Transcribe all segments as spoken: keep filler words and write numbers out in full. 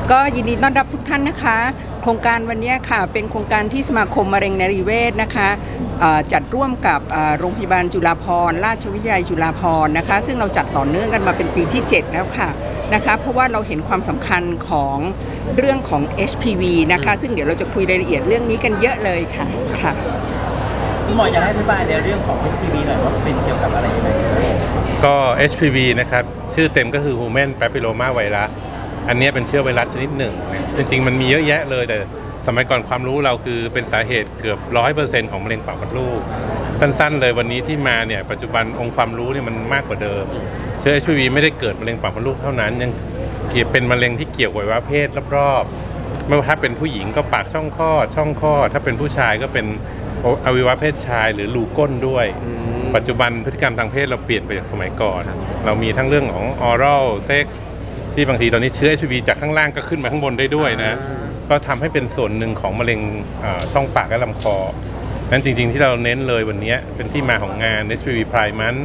ก็ยินดีต้อนรับทุกท่านนะคะโครงการวันนี้ค่ะเป็นโครงการที่สมาคมมะเร็งนรีเวชนะคะจัดร่วมกับโรงพยาบาลจุฬาภรณ์ราชวิทยาลัยจุฬาภรณ์นะคะซึ่งเราจัดต่อเนื่องกันมาเป็นปีที่เจ็ดแล้วค่ะนะคะเพราะว่าเราเห็นความสำคัญของเรื่องของ เอช พี วี นะคะซึ่งเดี๋ยวเราจะคุยรายละเอียดเรื่องนี้กันเยอะเลยค่ะค่ะคุณหมออยากให้อธิบายในเรื่องของ เอช พี วี หน่อยว่าเป็นเกี่ยวกับอะไรยังไงก็ เอช พี วี นะครับชื่อเต็มก็คือ Human Papilloma Virus อันนี้เป็นเชื้อไวรัสชนิดหนึ่งนะจริงๆมันมีเยอะแยะเลยแต่สมัยก่อนความรู้เราคือเป็นสาเหตุเกือบ ร้อยเปอร์เซ็นต์ ของมะเร็งปากมดลูกสั้นๆเลยวันนี้ที่มาเนี่ยปัจจุบันองค์ความรู้เนี่ยมันมากกว่าเดิมเชื้อ เอช พี วี ไม่ได้เกิดมะเร็งปากมดลูกเท่านั้นยังเกี่ยวเป็นมะเร็งที่เกี่ยวกับอวัยวะเพศรอบๆไม่ว่าถ้าเป็นผู้หญิงก็ปากช่องคลอดช่องคลอดถ้าเป็นผู้ชายก็เป็นอวัยวะเพศชายหรือรูก้นด้วยปัจจุบันพฤติกรรมทางเพศเราเปลี่ยนไปจากสมัยก่อนเรามีทั้งเรื่องของ oral sex ที่บางทีตอนนี้เชื้อ เอช พี วี จากข้างล่างก็ขึ้นมาข้างบนได้ด้วยนะก็ทำให้เป็นส่วนหนึ่งของมะเร็งช่องปากและลำคอนั้นจริงๆที่เราเน้นเลยวันนี้เป็นที่มาของงาน เอช พี วี Pride Month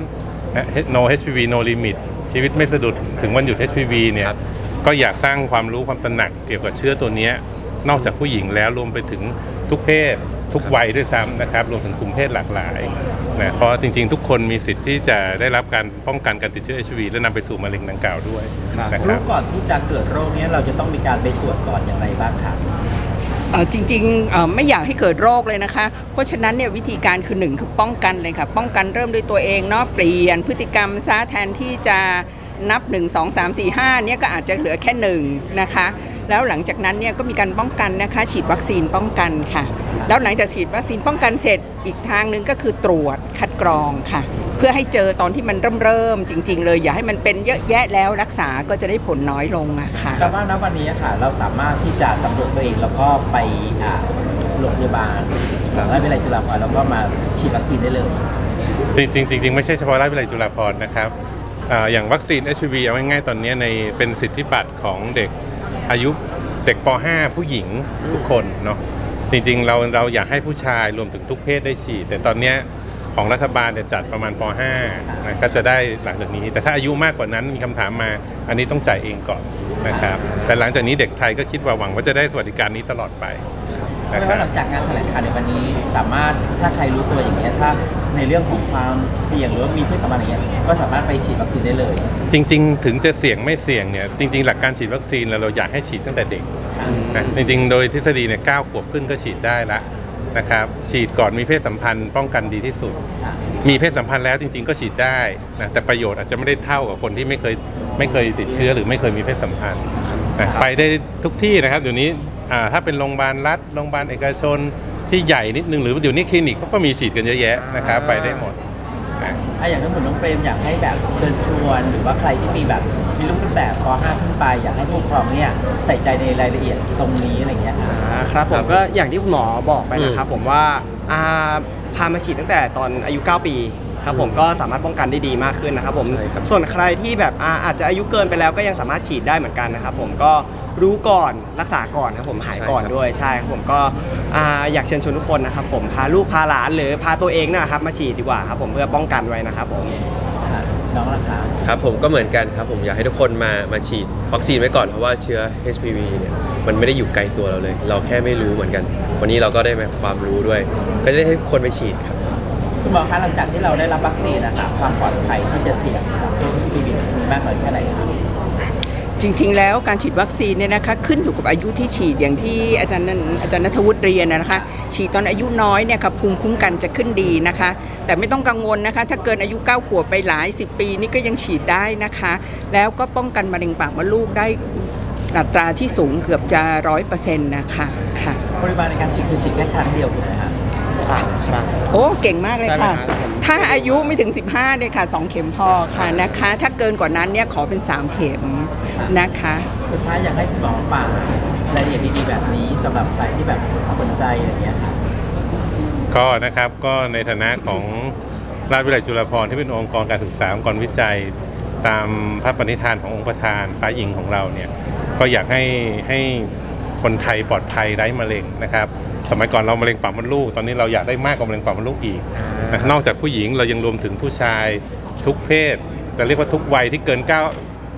No เอช พี วี No Limit ชีวิตไม่สะดุดถึงวันหยุด เอช พี วี เนี่ยก็อยากสร้างความรู้ความตระหนักเกี่ยวกับเชื้อตัวนี้นอกจากผู้หญิงแล้วรวมไปถึงทุกเพศทุกวัยด้วยซ้ำนะครับรวมถึงกลุ่มเพศหลากหลายนะเพราะจริงๆทุกคนมีสิทธิ์ที่จะได้รับการป้องกันการติดเชื้อ เอช พี วี และนำไปสู่มะเร็งดังกล่าวด้วยนะครับก่อนที่จะเกิดโรคนี้เราจะต้องมีการไปตรวจก่อนอย่างไรบ้างครับจริงๆไม่อยากให้เกิดโรคเลยนะคะเพราะฉะนั้นเนี่ยวิธีการคือหนึ่งคือป้องกันเลยค่ะป้องกันเริ่มด้วยตัวเองเนาะเปลี่ยนพฤติกรรมซะแทนที่จะนับหนึ่ง สอง สาม สี่ ห้าเนี่ยก็อาจจะเหลือแค่หนึ่งนะคะแล้วหลังจากนั้นเนี่ยก็มีการป้องกันนะคะฉีดวัคซีนป้องกันค่ะแล้วหลังจากฉีดวัคซีนป้องกันเสร็จอีกทางหนึ่งก็คือตรวจคัดกรองค่ะเพื่อให้เจอตอนที่มันเริ่มเริ่มจริงๆเลยอย่าให้มันเป็นเยอะแยะแล้วรักษาก็จะได้ผลน้อยลงนะคะแต่ว่าณวันนี้ค่ะเราสามารถที่จะสำรวจตัวเองแล้วก็ไปโรงพยาบาลราชวิทยาลัยจุฬาภรณ์แล้วก็มาฉีดวัคซีนได้เลยจริงๆจริงๆไม่ใช่เฉพาะราชวิทยาลัยจุฬาภรณ์นะครับอย่างวัคซีน เอช พี วี เอาง่ายๆตอนนี้ในเป็นสิทธิบัตรของเด็กอายุเด็กป .ห้า ผู้หญิงทุกคนเนาะจริงๆเราเราอยากให้ผู้ชายรวมถึงทุกเพศได้ฉีดแต่ตอนนี้ของรัฐบาลเนี่ยจัดประมาณป .ห้า นะก็จะได้หลังจากนี้แต่ถ้าอายุมากกว่านั้นมีคำถามมาอันนี้ต้องจ่ายเองก่อนนะครับแต่หลังจากนี้เด็กไทยก็คิดว่าหวังว่าจะได้สวัสดิการนี้ตลอดไปนะครับหลังจากงานแถลงข่าวในวันนี้สามารถถ้าใครรู้ตัวอย่างเงี้ยถ้าในเรื่องของความเสี่ยงหรือว่ามีเพศสัมพันธ์อย่างเงี้ยก็สามารถไปฉีดวัคซีนได้เลยจริงๆถึงจะเสี่ยงไม่เสี่ยงเนี่ยจริงๆหลักการฉีดวัคซีนเราอยากให้ฉีดตั้งแต่เด็กนะจริงๆโดยทฤษฎีเนี่ยเก้าขวบขึ้นก็ฉีดได้ละนะครับฉีดก่อนมีเพศสัมพันธ์ป้องกันดีที่สุดมีเพศสัมพันธ์แล้วจริงๆก็ฉีดได้นะแต่ประโยชน์อาจจะไม่ได้เท่ากับคนที่ไม่เคยไม่เคยติดเชื้อหรือไม่เคยมีเพศสัมพันธ์นะไปได้ทุกที่นะครับเดี๋ยวนี้ถ้าเป็นโรงพยาบาลรัฐโรงพยาบาลเอกชนที่ใหญ่นิดนึงหรือเดี๋ยวนี้คลินิกเขาก็มีฉีดกันเยอะแยะนะครับไปได้หมดอย่างที่ผมน้องเปรมอยากให้แบบเชิญชวนหรือว่าใครที่มีแบบมีลูกตั้งแต่ป .ห้า ขึ้นไปอยากให้ผู้ปกครองเนี่ยใส่ใจในรายละเอียดตรงนี้อะไรเงี้ยครับผมก็อย่างที่คุณหมอบอกไปนะครับผมว่าพามาฉีดตั้งแต่ตอนอายุเก้าปีครับผมก็สามารถป้องกันได้ดีมากขึ้นนะครับผมส่วนใครที่แบบอาจจะอายุเกินไปแล้วก็ยังสามารถฉีดได้เหมือนกันนะครับผมก็รู้ก่อนรักษาก่อนครับผมหายก่อนด้วยใช่ครับผมก็อยากเชิญชวนทุกคนนะครับผมพาลูกพาหลานหรือพาตัวเองนะครับมาฉีดดีกว่าครับผมเพื่อป้องกันไว้นะครับผมน้องราคาครับผมก็เหมือนกันครับผมอยากให้ทุกคนมามาฉีดวัคซีนไว้ก่อนเพราะว่าเชื้อ เอช พี วี เนี่ยมันไม่ได้อยู่ไกลตัวเราเลยเราแค่ไม่รู้เหมือนกันวันนี้เราก็ได้มาความรู้ด้วยก็จะได้ให้คนไปฉีดครับคุณหมอคะหลังจากที่เราได้รับวัคซีนนะคะความปลอดภัยที่จะเสี่ยงกับโรค เอช พี วี มีมากน้อยแค่ไหนครับจริงๆแล้วการฉีดวัคซีนเนี่ยนะคะขึ้นอยู่กับอายุที่ฉีดอย่างที่อาจารย์อาจารย์ณัฐวุฒิเรียนนะคะฉีดตอนอายุน้อยเนี่ยค่ะภูมิคุ้มกันจะขึ้นดีนะคะแต่ไม่ต้องกังวลนะคะถ้าเกินอายุเก้าขวบไปหลายสิบปีนี่ก็ยังฉีดได้นะคะแล้วก็ป้องกันมะเร็งปากมดลูกได้อัตราที่สูงเกือบจะร้อยเปอร์เซ็นต์นะคะค่ะปริมาณในการฉีดคือฉีดแค่ครั้งเดียวถูกไหมคะสามครั้งโอ้เก่งมากเลยค่ะถ้าอายุไม่ถึงสิบห้าเลยค่ะสองเข็มพอค่ะนะคะถ้าเกินกว่านั้นเนี่ยขอเป็นสามเข็มนะคะสุดท้ายอยากให้คุณหมอฝากรายละเอียดดีๆแบบนี้สำหรับใครที่แบบสนใจอะไรอย่างเงี้ยค่ะก็นะครับก็ในฐานะของราชวิทยาลัยจุฬาภรณ์ที่เป็นองค์กรการศึกษาองค์กรวิจัยตามพระปณิธานขององค์ประธานฟ้าหญิงของเราเนี่ยก็อยากให้ให้คนไทยปลอดภัยไร้มะเร็งนะครับสมัยก่อนเรามะเร็งปากมดลูกตอนนี้เราอยากได้มากกว่ามะเร็งปากมดลูกอีกนอกจากผู้หญิงเรายังรวมถึงผู้ชายทุกเพศแต่เรียกว่าทุกวัยที่เกิน9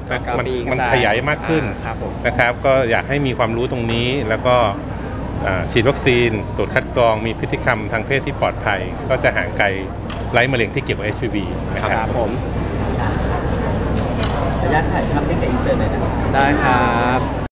มันปีมันก็ได้ขยายมากขึ้นอ่าครับผมนะครับ ก็อยากให้มีความรู้ตรงนี้แล้วก็อ่าฉีดวัคซีนตรวจคัดกรองมีพฤติกรรมทางเพศที่ปลอดภัย ก็จะห่างไกลไร้มะเร็งที่เกี่ยวกับ เอช พี วี นะคครัรับ บผมขออนุญาตถ่ายภาพนิ่งกับอินเสิร์ตเลยนะได้ครับ